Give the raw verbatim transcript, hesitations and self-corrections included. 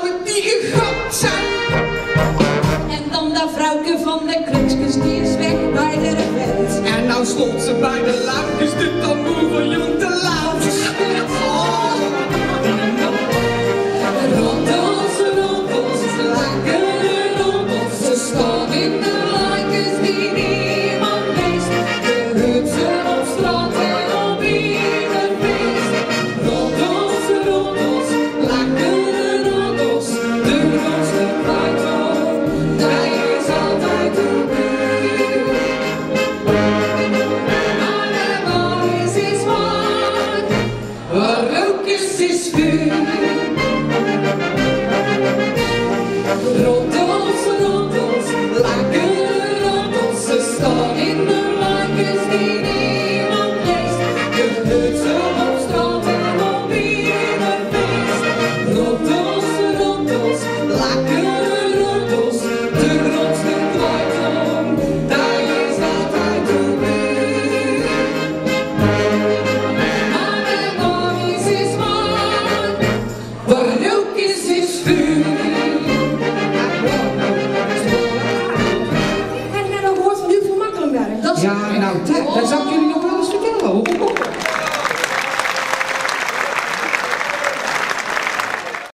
vrouwen die gegokt zijn. En dan dat vrouwke van de krukjes, die is weg bij de vent. En nou stond ze bij de laagjes, de tamboer van jong te laat. Rondels, rondels, lekkere rondels, ze staan in de lijkjes die niemand leest. De hutsen op straat en op ieder feest. Rondels, rondels, lekkere rondels, de grootste kwijtom, hij is altijd de buurt. Maar de basis is waar, waar rook is, is vuur. Rondels, rondels, lekkere rondels, ze staan in de lijkjes die niemand leest. De hutsen op straat en op ieder feest. Rondels, rondels, lekkere rondels, de grootste kwijtom, daar is altijd de buurt. Maar de basis is waar, waar rook is, is vuur. Ja, nou, daar zou ik jullie